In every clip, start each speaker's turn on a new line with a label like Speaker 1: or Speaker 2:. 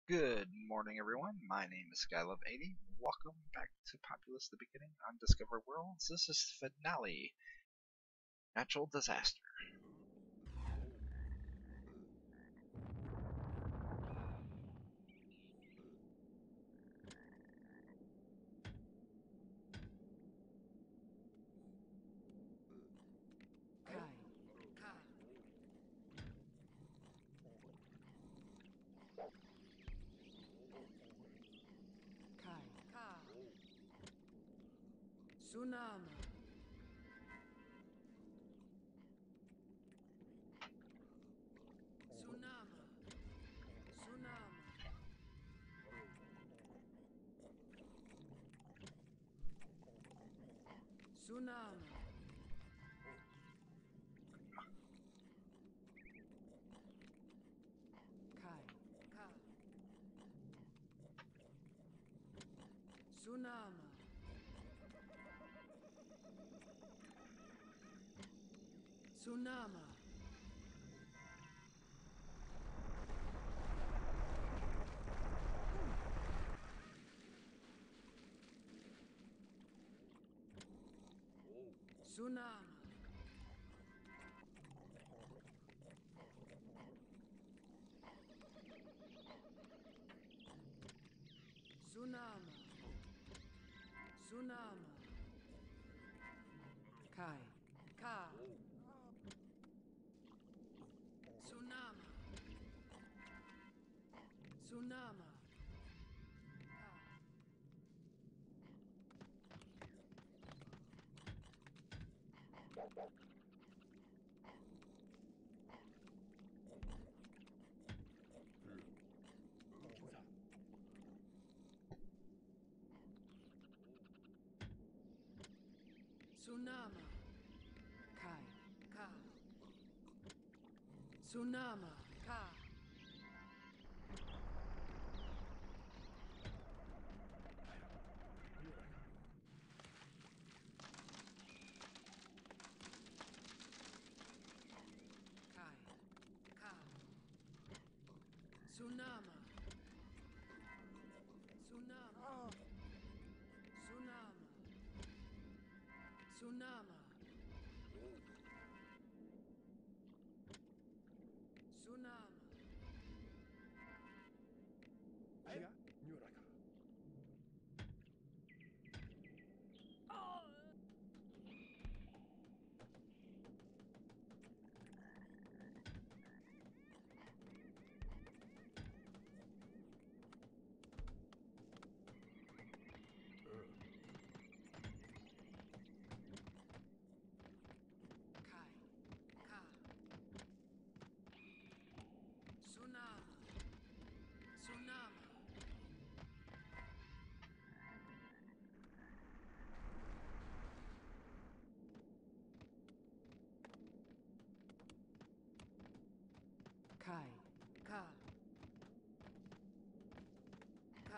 Speaker 1: Good morning, everyone. My name is Skylove80. Welcome back to Populous, the beginning, Undiscovered Worlds. This is the finale, Natural Disaster.
Speaker 2: Tsunami. Tsunami. Tsunami. Tsunami. Kai. Ka. Tsunami. Tsunami. Tsunami. Tsunami. Tsunami. Kai. Ka. Tsunami. Tsunami. Tsunami. Kai. Ka. Tsunami. Ka. Kai. Ka. Tsunami. Tsunami. Tsunami. Tsunami. Tsunami. Kai. Ka. Tsunami. Tsunami. Kai. Ka. Ka.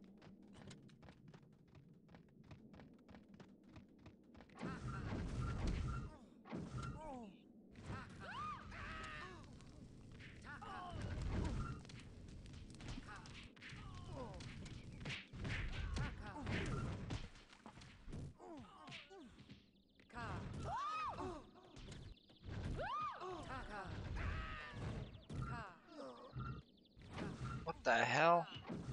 Speaker 1: What the hell?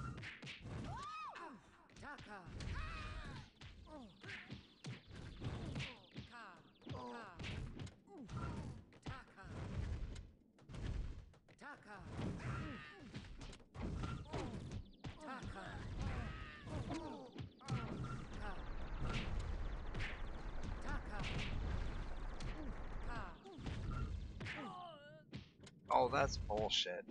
Speaker 1: Oh, that's bullshit.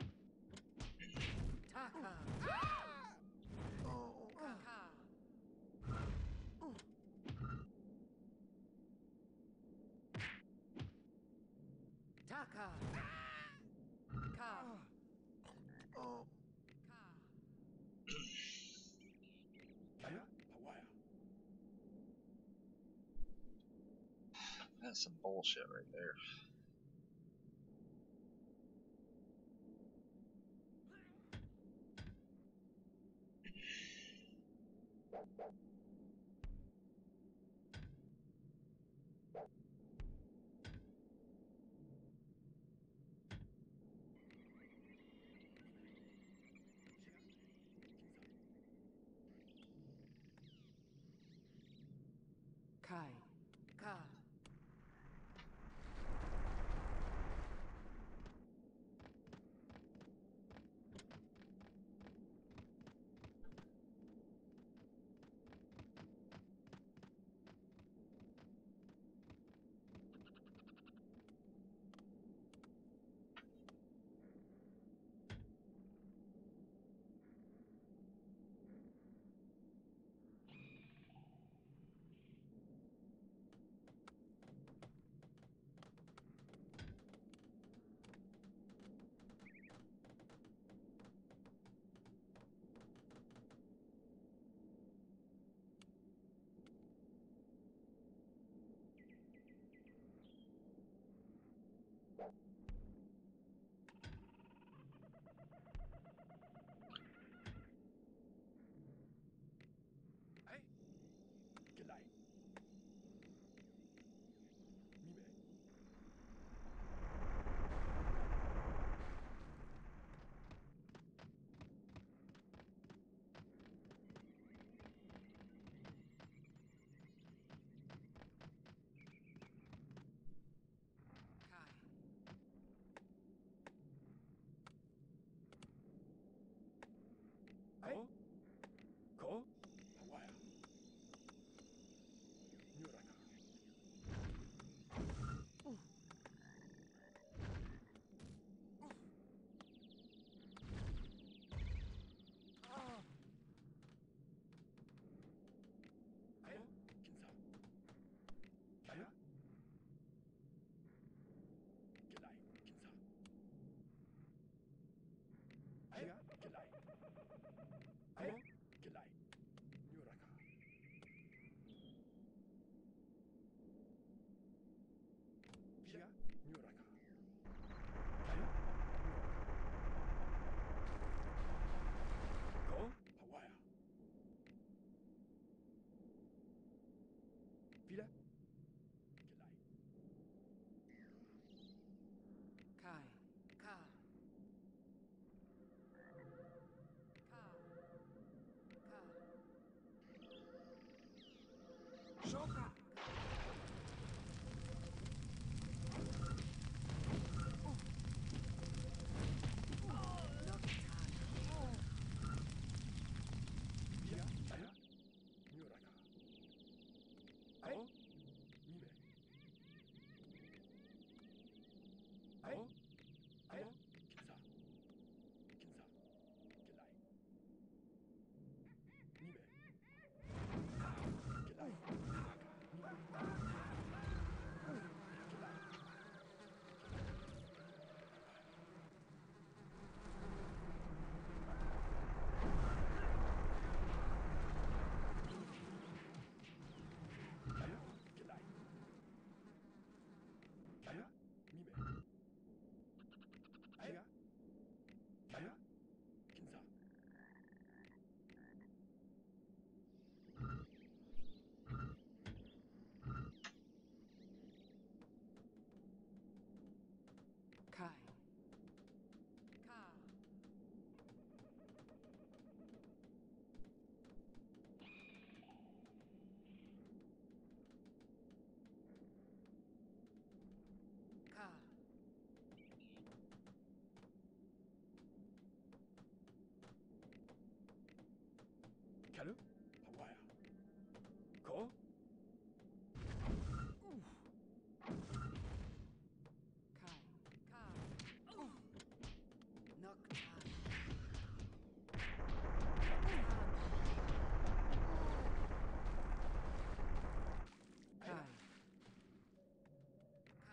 Speaker 1: That's some bullshit right there.
Speaker 2: Kai. Ka. Kai. Ka. Ka. Ka. Shoka. Kai. Ka. Ka.
Speaker 3: Kalu? Hawaya. Ko?
Speaker 2: Kai. Ka. Nocturne. Kai. Ka.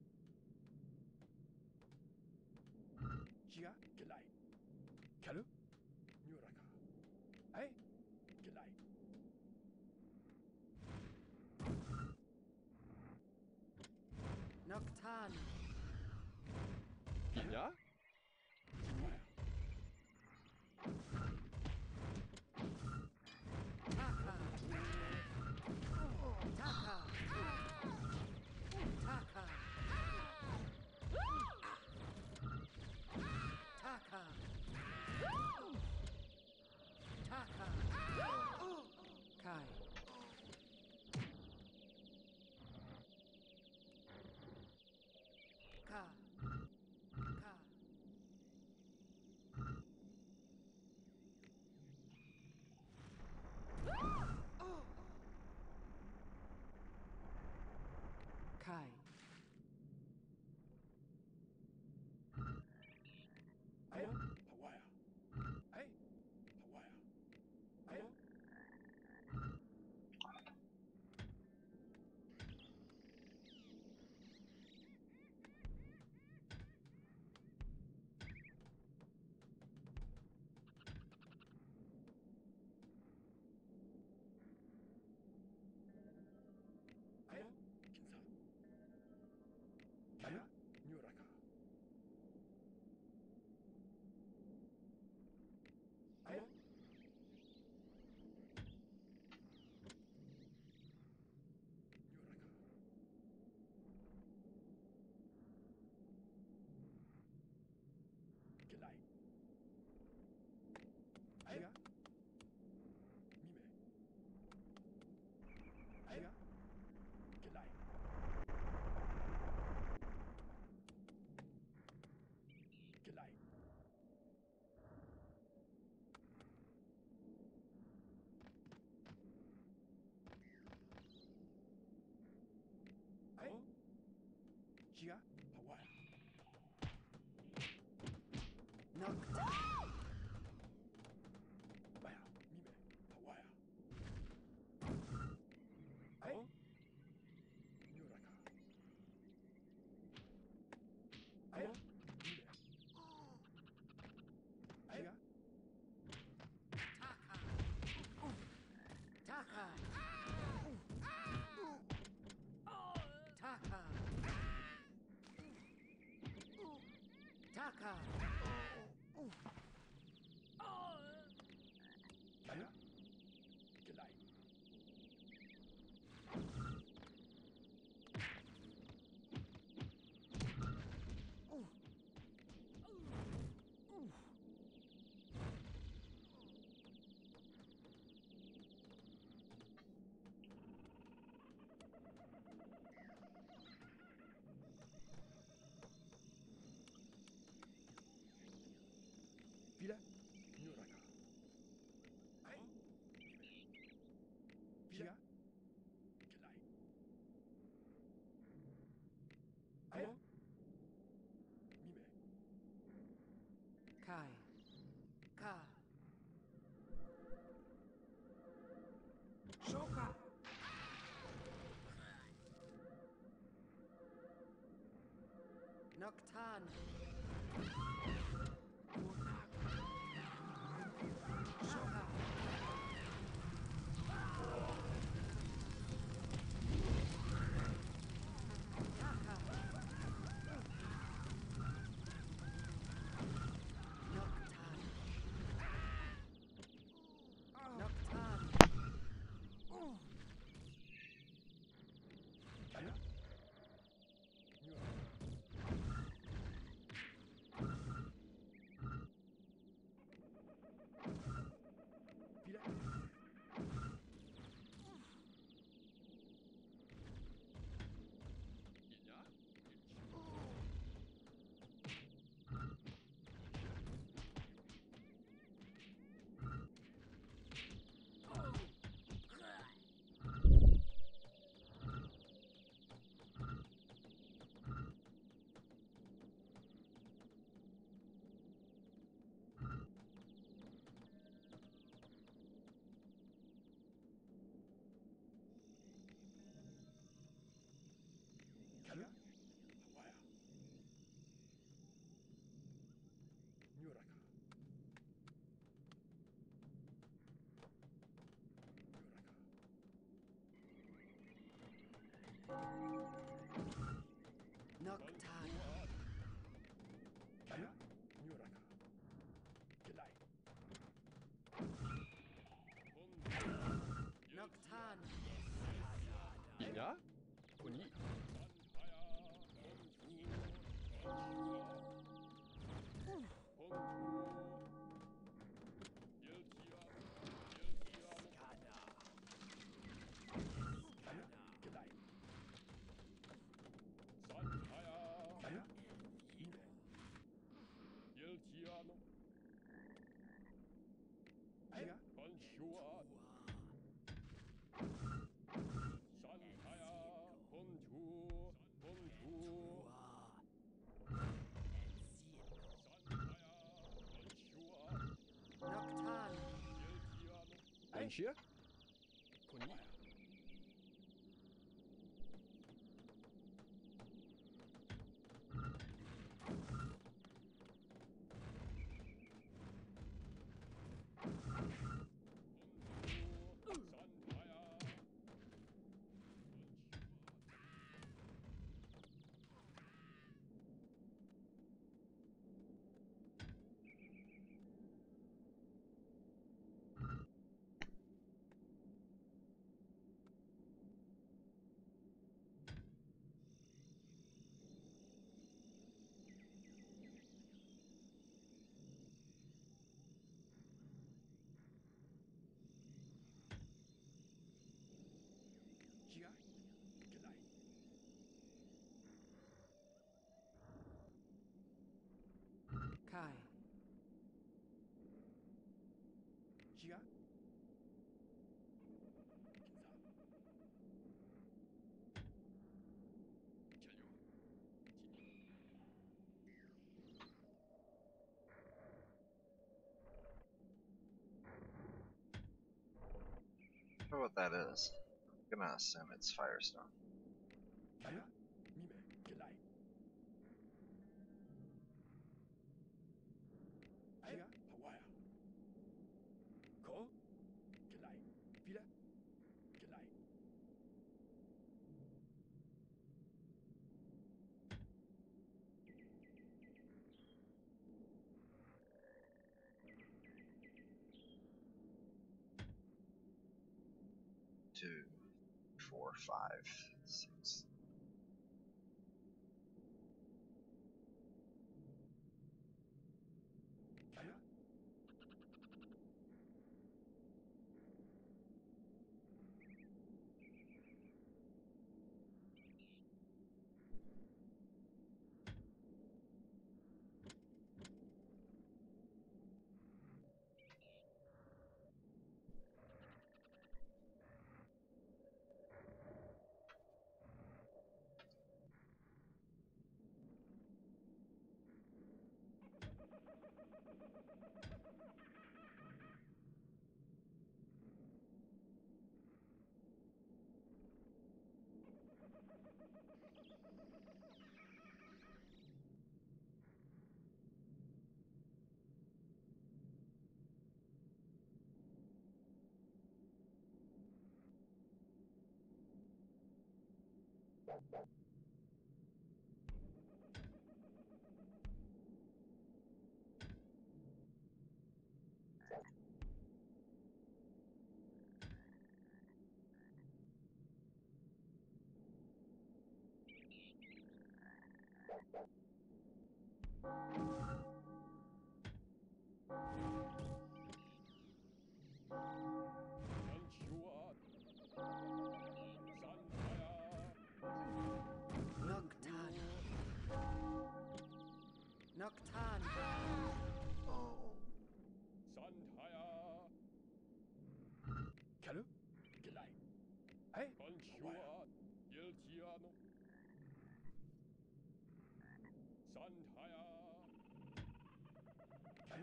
Speaker 3: Jiga? Gelai. Kalu? Nyuraka. Ai? Gelai.
Speaker 2: Nocturne.
Speaker 3: Ja? Hawaya.
Speaker 2: Kaka. Kai.
Speaker 3: Kalle, Geleit. Wieder, Nuraka. Wieder, Geleit. Ko, Mime.
Speaker 2: Kai. Ka. Shoka. Noctan. Shoka. Yaka. Noctan. Noctan.
Speaker 3: Kalle, Nuraka. Wieder, Kalle, Hawaii. Nuraka. Nuraka.
Speaker 2: Noctan.
Speaker 3: Kalle, Nuraka. Geleit.
Speaker 2: Noctan.
Speaker 3: Ja? Kuni. Kalle, Geleit. Kalle, Mime. Eiga,
Speaker 2: Noctan.
Speaker 3: Einschir. Kuni. Jiga, Geleit.
Speaker 2: Kai.
Speaker 3: Jiga.
Speaker 1: I don't know what that is. I'm gonna assume it's Firestone.
Speaker 3: Kalle, Mime. Geleit. Eiga, Hawaii. Ko, Geleit. Wieder, Geleit.
Speaker 1: 2, 4, 5, 6.
Speaker 2: Noctan.
Speaker 1: Oh.
Speaker 3: Sandhaya. Kalu. Gelai. Hey. Bonchua. Yeltiano. Sandhaya. Kalu.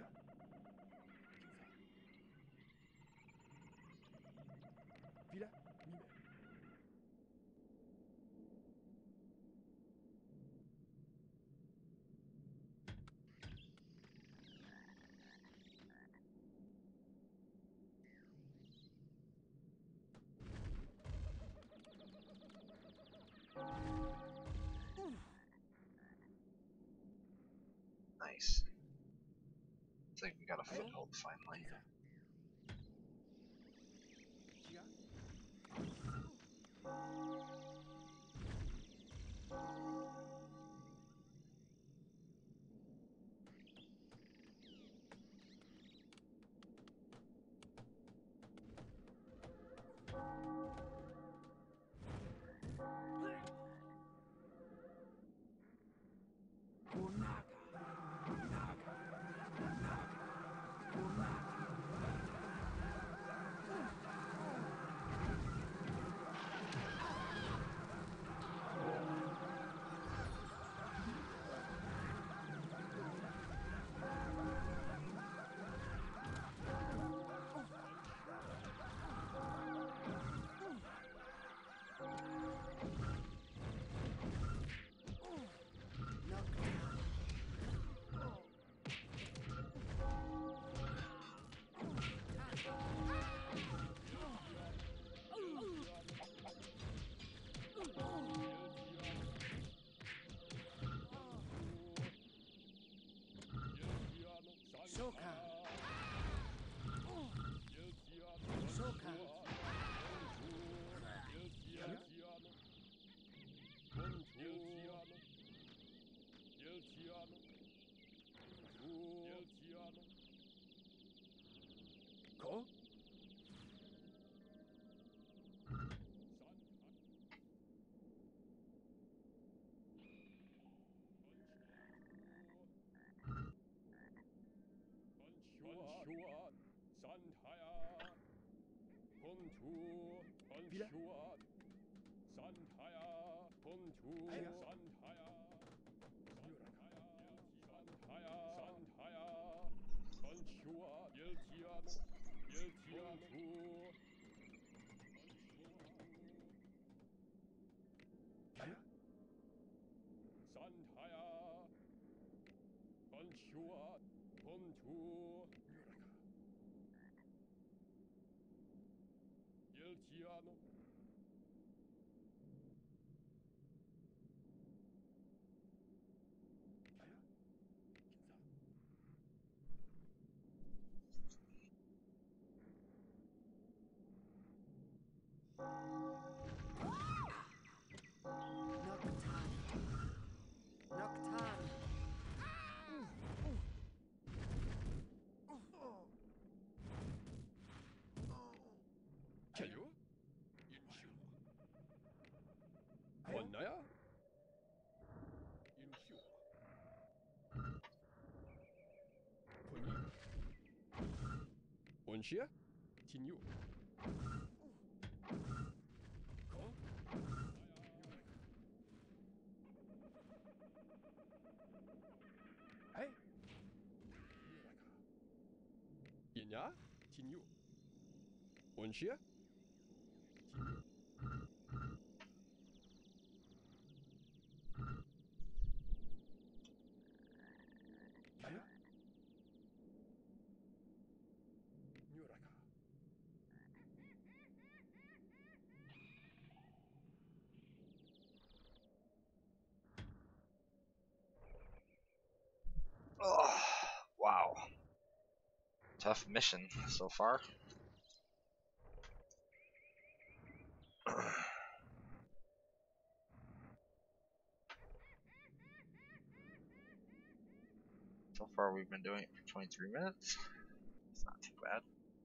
Speaker 3: Vila. Mime.
Speaker 1: Nice. Looks like we got a foothold finally.
Speaker 3: Chia.
Speaker 2: Soka. Soka.
Speaker 3: Ko? Bonchua. Sandhaya. Pontu. Bonchua. Sandhaya. Pontu. Sandhaya. Sandhaya. Sandhaya. Bonchua. Yeltiano. Yeltiano. Sandhaya. Bonchua. Pontu. Yeltiano. 원시야? 진유. 거? 에이. 이냐? 진유. 원시야? 진유. 아야? 뉴라가.
Speaker 1: Oh, wow. Tough mission so far. So far we've been doing it for 23 minutes. It's not too bad.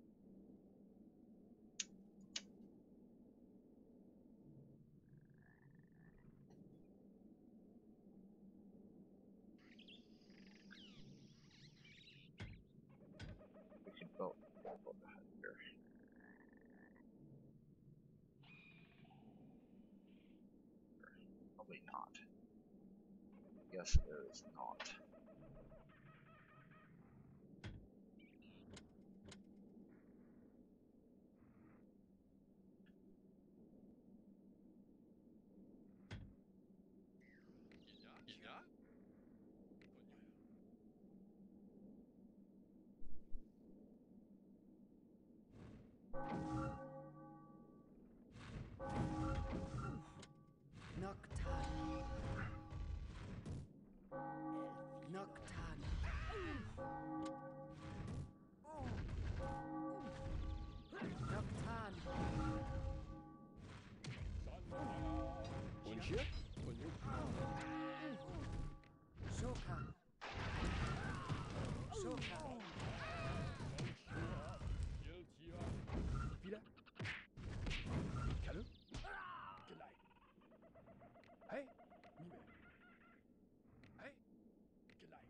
Speaker 1: We can build ahead here. Probably not. Yes, there is not.
Speaker 3: 이냐?
Speaker 2: Noctana. Noctana. Noctana.
Speaker 3: 원시야? 원유.
Speaker 2: Shoka. Shoka.
Speaker 3: 일지야. 비라. 가르. 글라이. 에이. 미메. 에이. 글라이.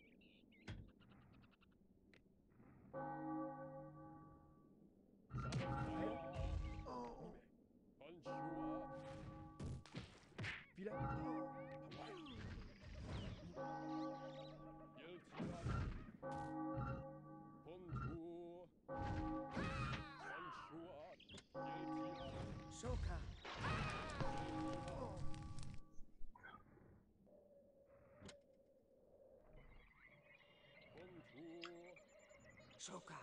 Speaker 2: Shoka. Shoka.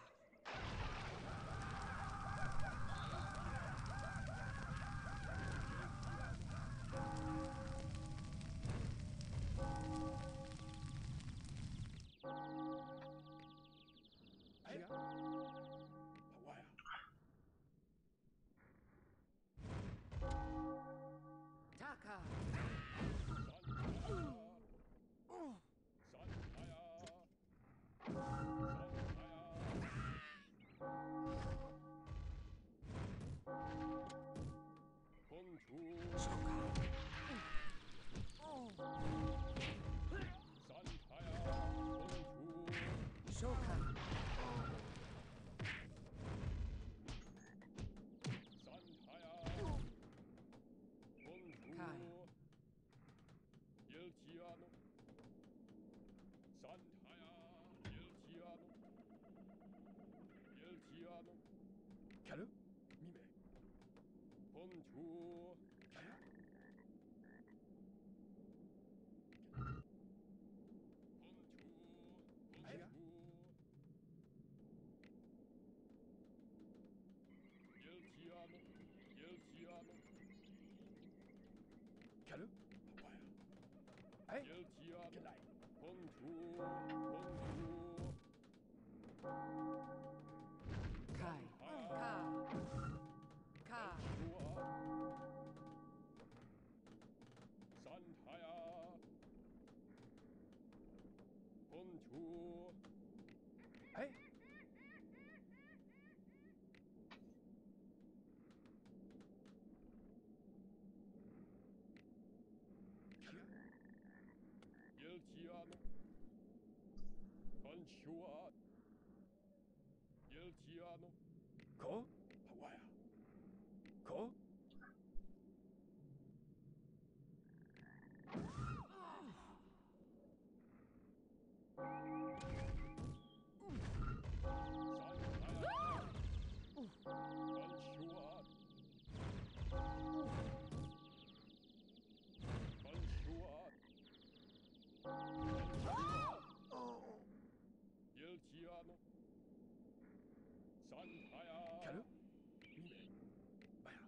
Speaker 2: Taka. Shoka. Kai.
Speaker 3: 가르. 미메. 본주. 아야. 아야. 가르. 아야. 에이. 글라이. 본주.
Speaker 2: Kai. Ka. Ka.
Speaker 3: 산타야. 본주. 에이. 일지아노. 건슈아. Yeltiano. Ko? Hawaya. Ko? Yeltiano. Santaya. Kalu? Mime. Baya.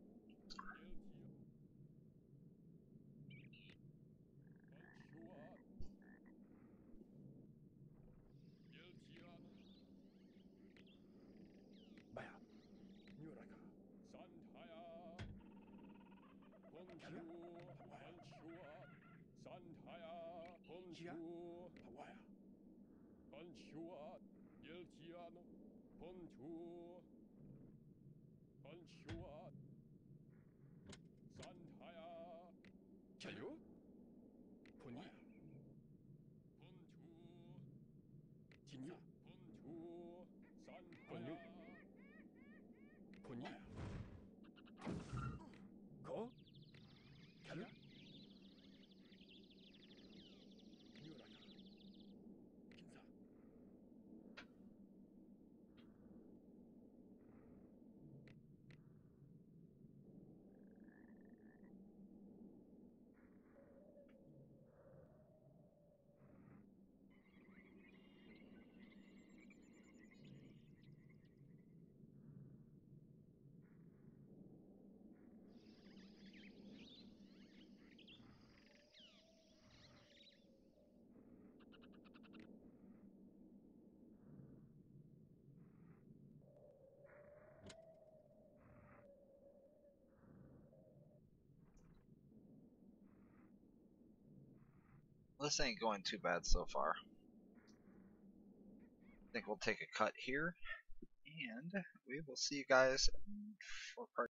Speaker 3: Yeltiano. Baya. Muraka. Santaya. Kalu? Santaya. Ponchu. Hawaya. Ponchua. Yeltiano. Ponchu. Ponchua. Santaya. Kalu? Pony. Ponchu. Tinyu. Ponchu. Santaya. Pony. Ko? Kalu? Muraka. Kinza.
Speaker 1: This ain't going too bad so far. I think we'll take a cut here, and we will see you guys for part